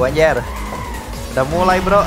anjir. Udah mulai bro.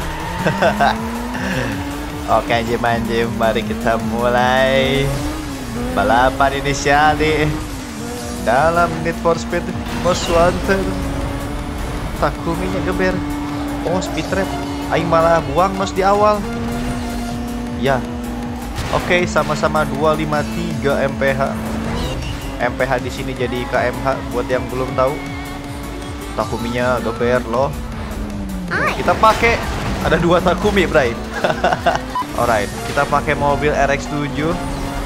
Oke anjim, mari kita mulai balapan inisial nih dalam Need for Speed Most Wanted. Takuminya geber. Oh, speed trap. Aing malah buang nos di awal. Ya. Oke, sama-sama 253 mph. mph di sini jadi kmh buat yang belum tahu. Takuminya geber loh. Kita pakai ada 2 Takumi, bray. Alright, kita pakai mobil RX-7.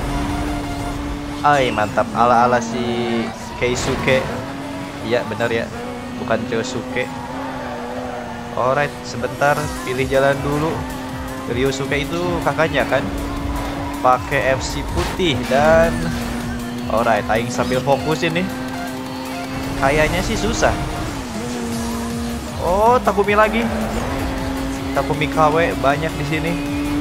Ay, mantap, ala-ala si Keisuke. Iya, benar ya. Bukan Ryosuke. Alright, sebentar, pilih jalan dulu. Ryosuke itu kakaknya kan. Pakai FC putih dan alright, aing sambil fokus ini. Kayaknya sih susah. Oh, Takumi lagi. Takumi KW banyak di sini.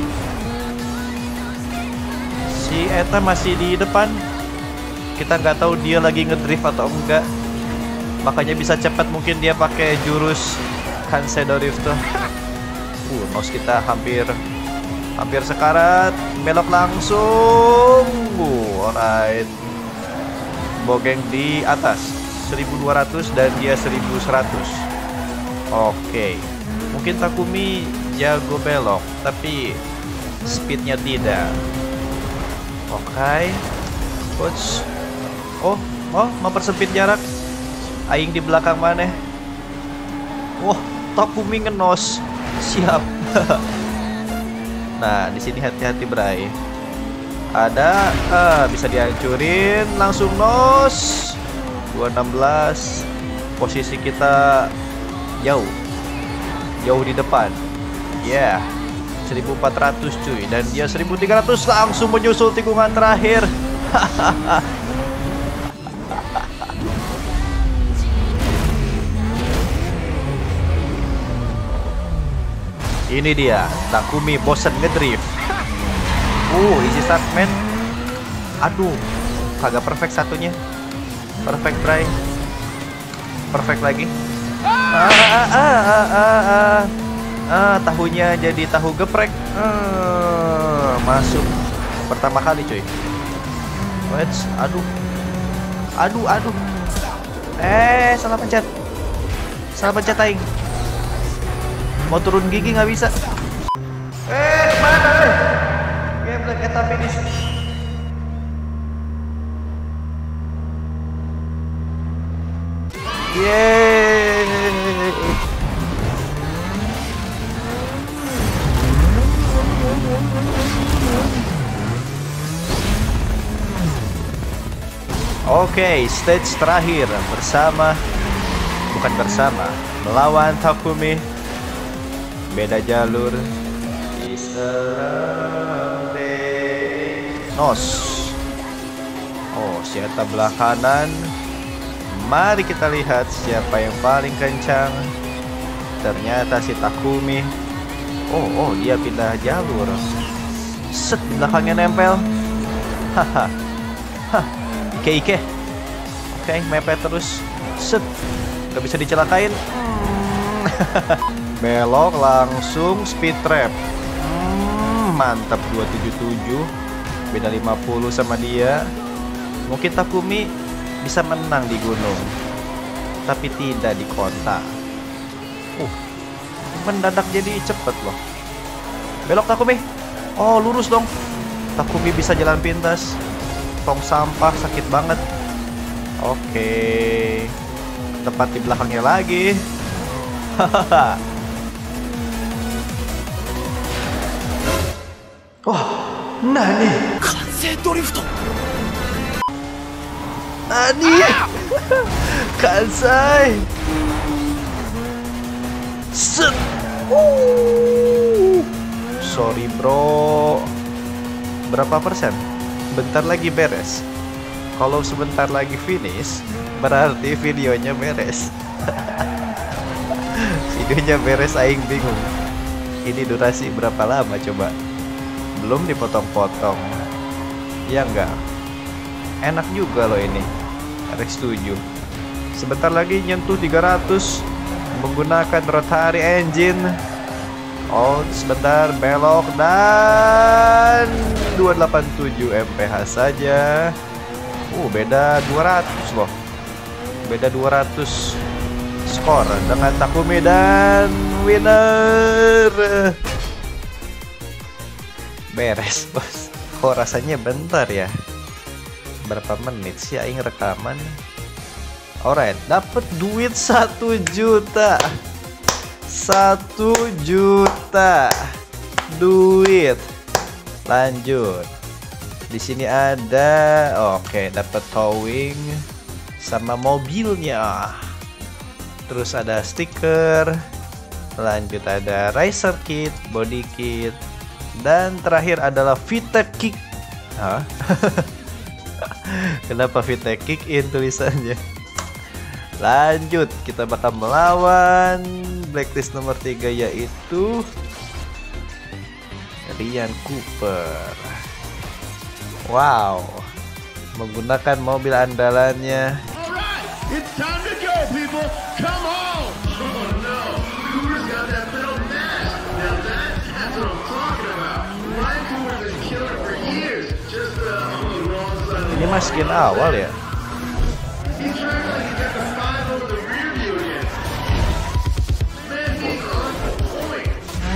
Si Eta masih di depan. Kita nggak tahu dia lagi ngedrift atau enggak. Makanya bisa cepat, mungkin dia pakai jurus Kansedo Drift tuh. Nos kita hampir sekarat, belok langsung. Alright. Bogeng di atas 1200 dan dia 1100. Oke. Mungkin Takumi jago belok, tapi speednya tidak. Oke. Coach. Oh, mempersempit jarak. Aing di belakang mana? Wah, Takumi ngenos. Siap. Nah, di sini hati-hati, bray. Ada bisa dihancurin langsung nos. 216. Posisi kita jauh di depan. Ya, 1400 cuy, dan dia 1300 langsung menyusul tikungan terakhir. Ini dia Takumi bosen ngedrift. Easy start man. Aduh, kagak perfect satunya. Perfect bray. Perfect lagi. Tahunya jadi tahu geprek. Masuk pertama kali cuy. Aduh. Salah pencet aing. Mau turun gigi nggak bisa. Kemana? Gameplay kita finish. Yeay. Oke, stage terakhir melawan Takumi. Beda jalur. Nos. Oh, siapa belah kanan. Mari kita lihat siapa yang paling kencang. Ternyata si Takumi. Oh, dia pindah jalur. Set, belakangnya nempel. Haha. Ike. Oke, mepet terus. Set. Gak bisa dicelakain. Belok langsung speed trap. Mantap, 277. Beda 50 sama dia. Mungkin Takumi bisa menang di gunung, tapi tidak di kota. Mendadak jadi cepet loh. Belok Takumi. Oh, lurus dong. Takumi bisa jalan pintas. Tong sampah sakit banget. Oke. Tepat di belakangnya lagi. Hahaha. Wah, nani? Kansedo Drift. Nani? Kansai. Set. Sorry bro. Berapa persen? Bentar lagi beres. Kalau sebentar lagi finish, berarti videonya beres. Videonya beres, aing bingung. Ini durasi berapa lama coba? Belum dipotong-potong. Ya enggak. Enak juga loh ini RX-7. Sebentar lagi nyentuh 300. menggunakan rotary engine. Oh, sebentar, belok dan 287 mph saja. Beda 200 loh. Beda 200 skor dengan Takumi dan winner. Beres, bos. Kok rasanya bentar ya? Berapa menit sih aing rekaman? Alright, dapat duit 1 juta. 1 juta duit. Lanjut. Di sini ada, oke, dapat towing sama mobilnya. Terus ada stiker. Lanjut ada racer kit, body kit, dan terakhir adalah Vita Kick. Hah? Kenapa Vita Kick in tulisannya? Lanjut, kita bakal melawan blacklist nomor 3, yaitu Ryan Cooper. Wow, menggunakan mobil andalannya. Alright, it's time to go, people. Come on. Oh no, Cooper's got that metal mask. Now that's what I'm talking about. Ryan Cooper's been killing it for years. Just on the wrong side of the Ini mas skin awal ya? He's trying like he got the 5 over the rear view again. Man, he's on point.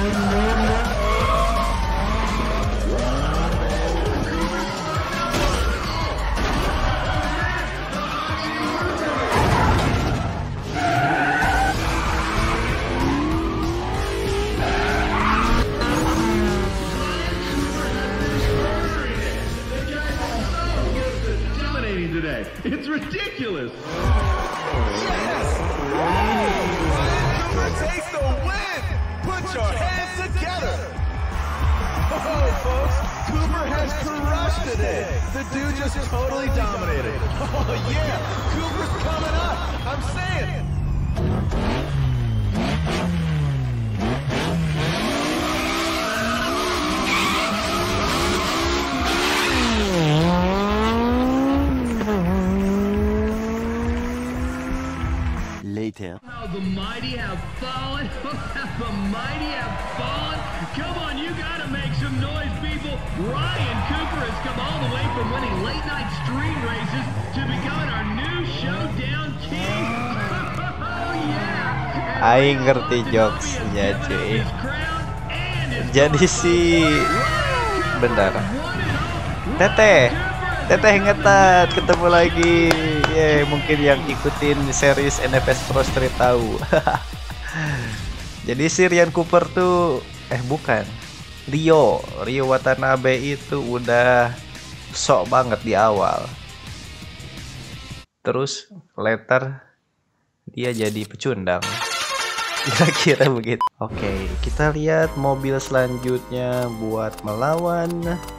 Today. It's ridiculous. Yes! Cooper takes the win! Put your hands together! Oh, folks, Cooper has crushed today. The dude just totally dominated. Oh, yeah, Cooper's coming up. I'm saying. How the mighty have fallen. The mighty have fallen. Come on, you gotta make some noise, people. Ryan Cooper has come all the way from winning late night stream races to becoming our new showdown king. Oh yeah. Aing ngerti jokesnya cuy. Jadi si bentar. Teteh ngetat ketemu lagi. Mungkin yang ikutin series NFS Pro Street tahu. Jadi si Ryan Cooper tuh bukan. Rio Watanabe itu udah sok banget di awal. Terus later dia jadi pecundang. Kira-kira begitu. Oke, kita lihat mobil selanjutnya buat melawan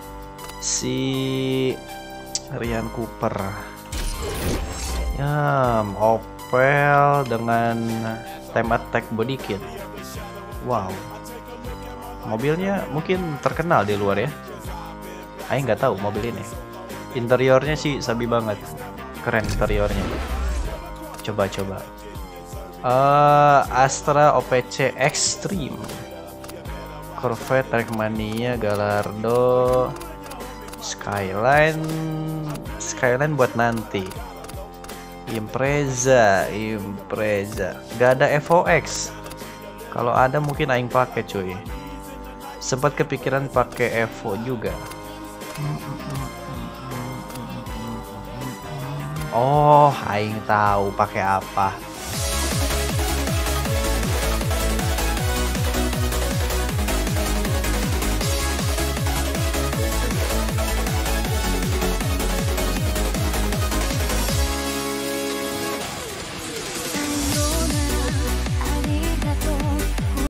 si Ryan Cooper. Ya, Opel dengan time attack body kit. Wow, mobilnya mungkin terkenal di luar ya. Aing nggak tahu mobil ini. Interiornya sih sabi banget, keren interiornya. Coba. Astra OPC Extreme, Corvette Trackmania, Gallardo, Skyline buat nanti. Impreza. Gak ada FOX. Kalau ada mungkin aing pakai cuy. Sempat kepikiran pakai Evo juga. Oh, aing tahu pakai apa.